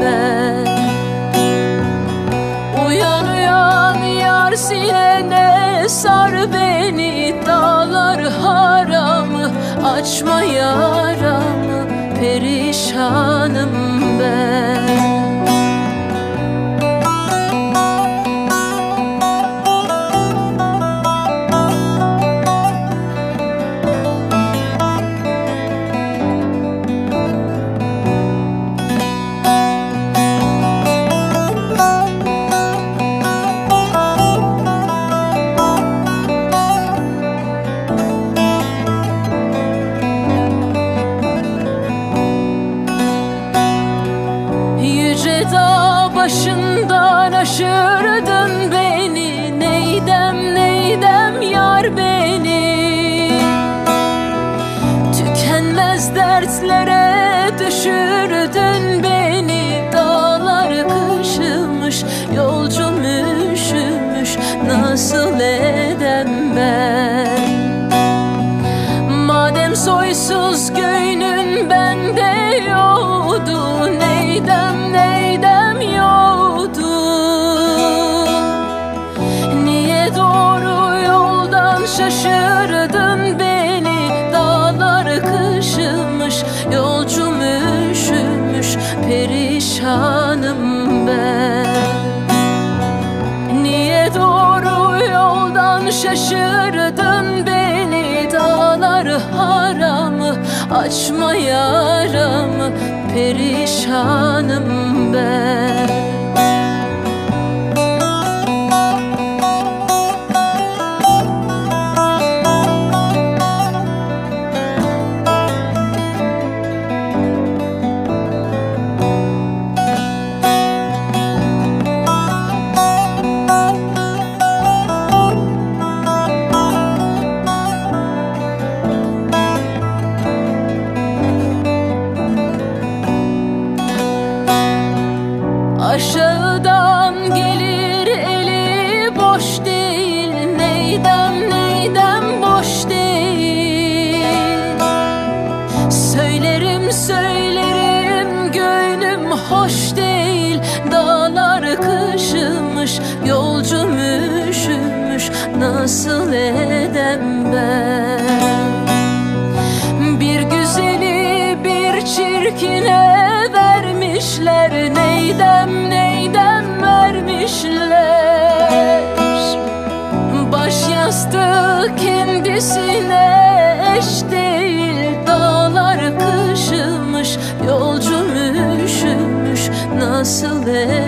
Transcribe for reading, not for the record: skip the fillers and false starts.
ben. Uyan uyan yar sinene sar beni, dağlar haramı açma yaramı, perişanım ben. Dağ başından aşırdın beni, neydem neydem yar beni. Tükenmez dertlere düşürdün beni, dağlar kışımış, yolcum üşümüş, nasıl edem ben. Madem soysuz göynün bende yoktu, neydem neydem yoktu. Niye doğru yoldan şaşırdın beni, dağlar kışımış, yolcum üşümüş, perişanım ben. Niye doğru yoldan şaşırdın beni, dağlar haramı açma yaramı, perişanım ben. Aşağıdan gelir eli boş değil, neydem neydem boş değil. Söylerim söylerim gönlüm hoş değil, dağlar kışımış, yolcum üşümüş, nasıl edem ben. Bir güzeli bir çirkine vermişler, neydem neydem vermişler. Baş yastığı kendisine eş değil, dağlar kışımış, yolcum üşümüş, nasıl